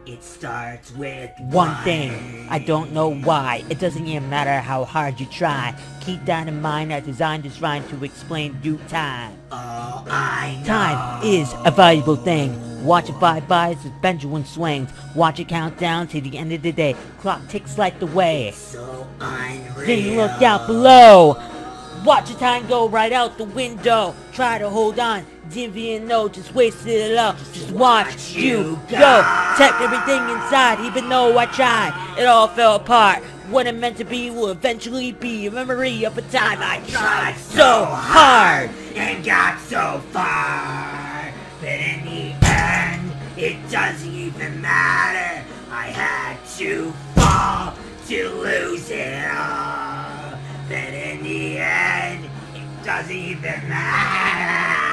It starts with One thing, I don't know why. It doesn't even matter how hard you try. Keep that in mind. I designed this rhyme to explain due time. Oh, I know. Time is a valuable thing. Watch it fly by as the pendulum swings. Watch it count down to the end of the day. Clock ticks like the way. So unreal. Then you look out below. Watch the time go right out the window. Try to hold on, didn't even know, just wasted it all. Just watch you go. Kept everything inside, even though I tried. It all fell apart. What it meant to be will eventually be a memory of a time I tried so hard. And got so far, but in the end, it doesn't even matter. I had to fall to lose it all, but in the end, it doesn't even matter.